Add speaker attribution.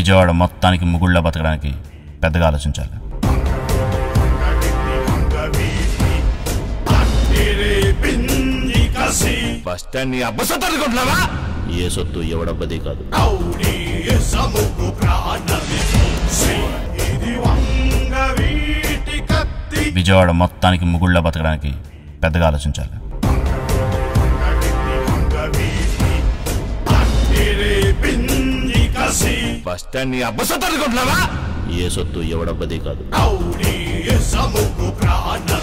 Speaker 1: విజయవాడ మొత్తానికి ముగుళ్ళ బతకడానికి పెద్దగా ఆలోచించాలి.
Speaker 2: బస్ స్టాండ్ ని అబ్బసొత్తనుకుంటున్నావా?
Speaker 1: ఏ సొత్తు ఎవడబ్బది కాదు. విజయవాడ మొత్తానికి ముగుళ్ళ బతకడానికి పెద్దగా ఆలోచించాలి.
Speaker 2: బస్ స్టాండ్ ని అబ్బసొత్తనుకుంటున్నావా?
Speaker 1: ఏ సొత్తు ఎవడబ్బది కాదు.